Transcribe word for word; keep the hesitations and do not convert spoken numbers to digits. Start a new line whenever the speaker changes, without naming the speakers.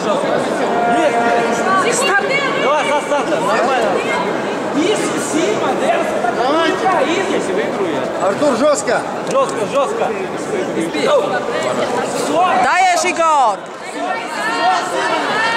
жестко. Есть, есть. Давай, со старта, нормально. Isso, cima dela, você tá muito caído. Esse выиграю я.
Артур, жестко.
Жестко, жестко.
Dajesz, Igor!
Só acima.